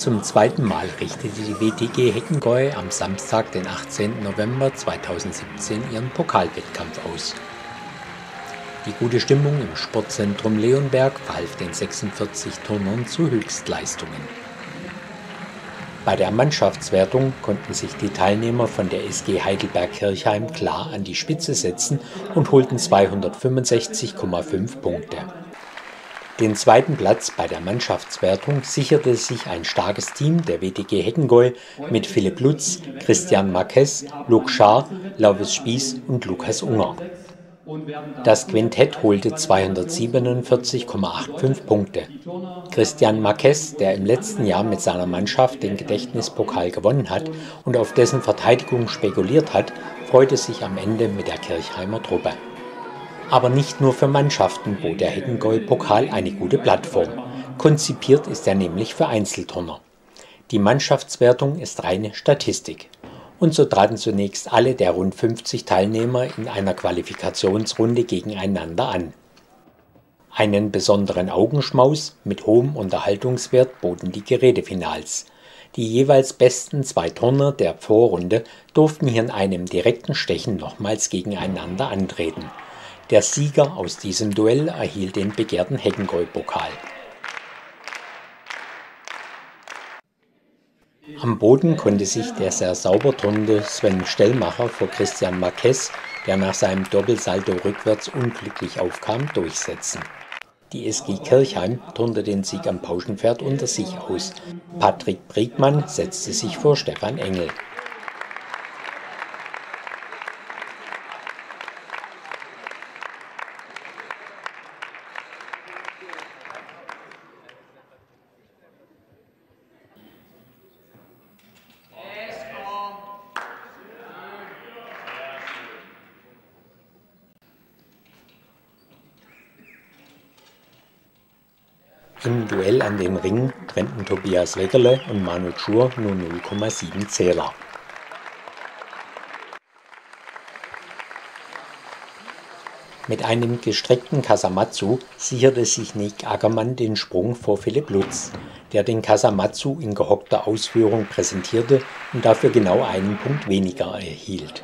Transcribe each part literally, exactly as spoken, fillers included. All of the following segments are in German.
Zum zweiten Mal richtete die W T G Heckengäu am Samstag, den achtzehnten November zweitausendsiebzehn, ihren Pokalwettkampf aus. Die gute Stimmung im Sportzentrum Leonberg verhalf den sechsundvierzig Turnern zu Höchstleistungen. Bei der Mannschaftswertung konnten sich die Teilnehmer von der S G Heidelberg-Kirchheim klar an die Spitze setzen und holten zweihundertfünfundsechzig Komma fünf Punkte. Den zweiten Platz bei der Mannschaftswertung sicherte sich ein starkes Team der W T G Heckengäu mit Philipp Lutz, Christian Marquez, Luc Schaar, Lovis Spieß und Lukas Unger. Das Quintett holte zweihundertsiebenundvierzig Komma fünfundachtzig Punkte. Christian Marquez, der im letzten Jahr mit seiner Mannschaft den Gedächtnispokal gewonnen hat und auf dessen Verteidigung spekuliert hat, freute sich am Ende mit der Kirchheimer Truppe. Aber nicht nur für Mannschaften bot der Heckengäu-Pokal eine gute Plattform. Konzipiert ist er nämlich für Einzelturner. Die Mannschaftswertung ist reine Statistik. Und so traten zunächst alle der rund fünfzig Teilnehmer in einer Qualifikationsrunde gegeneinander an. Einen besonderen Augenschmaus mit hohem Unterhaltungswert boten die Gerätefinals. Die jeweils besten zwei Turner der Vorrunde durften hier in einem direkten Stechen nochmals gegeneinander antreten. Der Sieger aus diesem Duell erhielt den begehrten Heckengäu-Pokal. Am Boden konnte sich der sehr sauber turnende Sven Stellmacher vor Christian Marquez, der nach seinem Doppelsalto rückwärts unglücklich aufkam, durchsetzen. Die S G Kirchheim turnte den Sieg am Pauschenpferd unter sich aus. Patrick Bregmann setzte sich vor Stefan Engel. Im Duell an den Ringen trennten Tobias Weckerle und Manu Schur nur null Komma sieben Zähler. Mit einem gestreckten Kasamatsu sicherte sich Nick Ackermann den Sprung vor Philipp Lutz, der den Kasamatsu in gehockter Ausführung präsentierte und dafür genau einen Punkt weniger erhielt.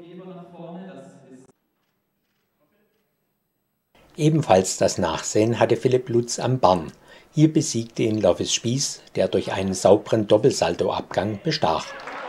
Ebenfalls das Nachsehen hatte Philipp Lutz am Barn. Hier besiegte ihn Lovis Spieß, der durch einen sauberen Doppelsaltoabgang bestach.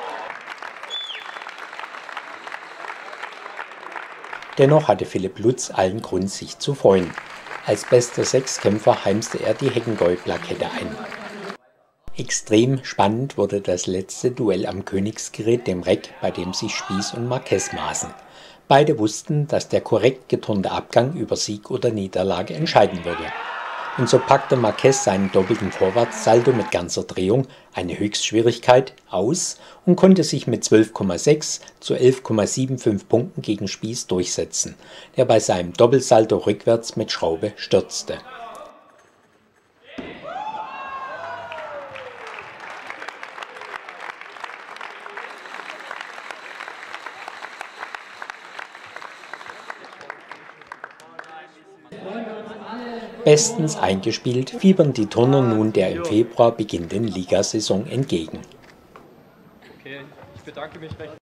Dennoch hatte Philipp Lutz allen Grund, sich zu freuen. Als bester Sechskämpfer heimste er die Heckengäu-Plakette ein. Extrem spannend wurde das letzte Duell am Königsgerät, dem Reck, bei dem sich Spieß und Marquez maßen. Beide wussten, dass der korrekt geturnte Abgang über Sieg oder Niederlage entscheiden würde. Und so packte Marquez seinen doppelten Vorwärtssalto mit ganzer Drehung, eine Höchstschwierigkeit, aus und konnte sich mit zwölf Komma sechs zu elf Komma fünfundsiebzig Punkten gegen Spieß durchsetzen, der bei seinem Doppelsalto rückwärts mit Schraube stürzte. Bestens eingespielt fiebern die Turner nun der im Februar beginnenden Ligasaison entgegen. Okay, ich bedanke mich recht.